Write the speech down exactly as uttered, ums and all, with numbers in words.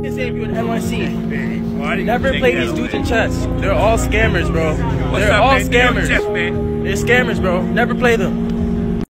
save you in N Y C. Why did Never you play take these that dudes away? in chess. They're all scammers, bro. What's They're up, all man? Stay on scammers. chess, man. They're scammers, bro. Never play them.